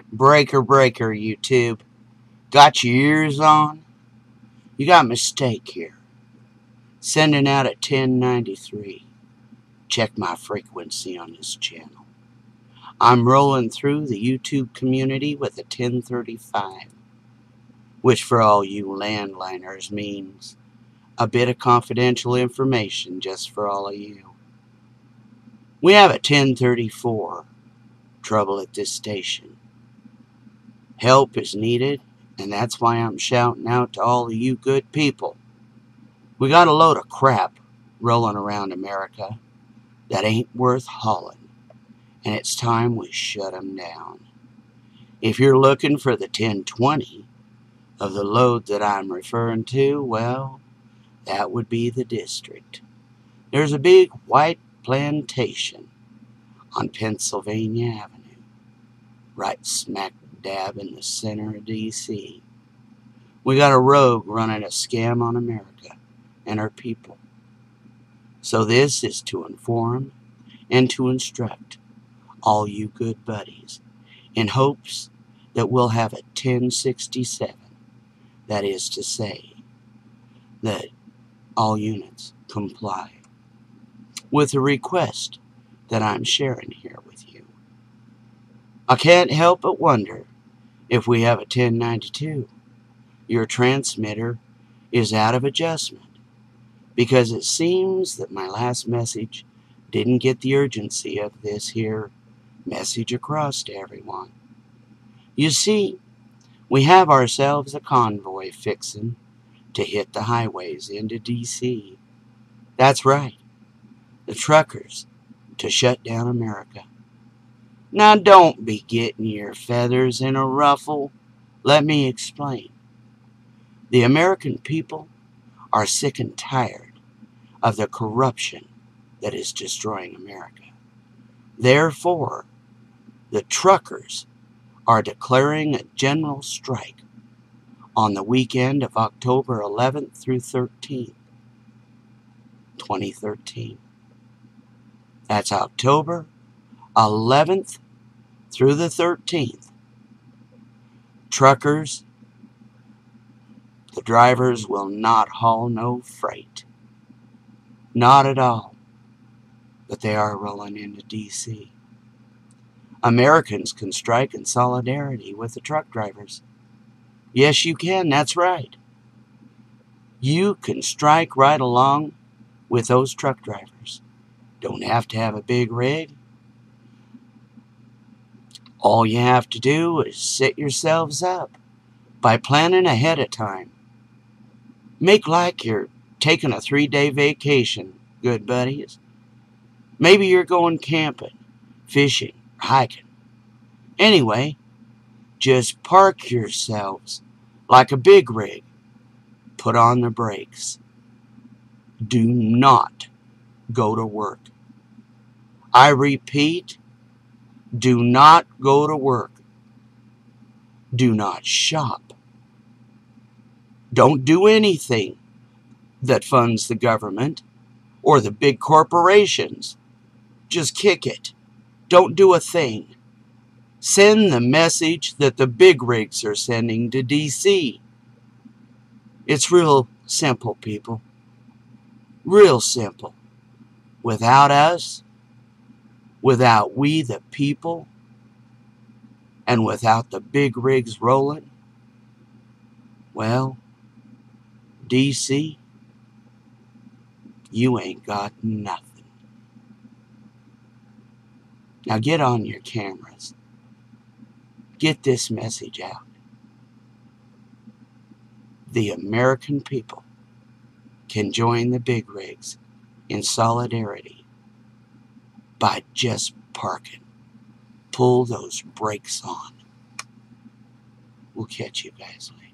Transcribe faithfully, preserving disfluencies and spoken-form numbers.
Breaker, breaker, YouTube. Got your ears on? You got a mistake here. Sending out at ten ninety-three. Check my frequency on this channel. I'm rolling through the YouTube community with a ten thirty-five, which for all you landliners means a bit of confidential information just for all of you. We have a ten thirty-four. Trouble at this station. Help is needed, and that's why I'm shouting out to all of you good people. We got a load of crap rolling around America that ain't worth hauling, and it's time we shut them down. If you're looking for the ten twenty of the load that I'm referring to, well, that would be the district. There's a big white plantation on Pennsylvania Avenue, right smack dab in the center of D C We got a rogue running a scam on America and our people. So this is to inform and to instruct all you good buddies in hopes that we'll have a ten sixty-seven. That is to say that all units comply with the request that I'm sharing here with you. I can't help but wonder if we have a ten ninety-two, your transmitter is out of adjustment, because it seems that my last message didn't get the urgency of this here message across to everyone. You see, we have ourselves a convoy fixin' to hit the highways into D C That's right, the truckers to shut down America. Now don't be getting your feathers in a ruffle. Let me explain. The American people are sick and tired of the corruption that is destroying America. Therefore, the truckers are declaring a general strike on the weekend of October eleventh through thirteenth, twenty thirteen. That's October eleventh through the thirteenth. Truckers, the drivers will not haul no freight. Not at all. But they are rolling into D C Americans can strike in solidarity with the truck drivers. Yes, you can. That's right. You can strike right along with those truck drivers. Don't have to have a big rig. All you have to do is set yourselves up by planning ahead of time. Make like you're taking a three-day vacation, good buddies. Maybe you're going camping, fishing, hiking. Anyway, just park yourselves like a big rig. Put on the brakes. Do not go to work. I repeat, do not go to work. Do not shop. Don't do anything that funds the government or the big corporations. Just kick it. Don't do a thing. Send the message that the big rigs are sending to D C It's real simple, people. Real simple. Without us, without we the people, and without the big rigs rolling, well, D C, you ain't got nothing. Now get on your cameras. Get this message out. The American people can join the big rigs in solidarity by just parking. Pull those brakes on. We'll catch you guys later.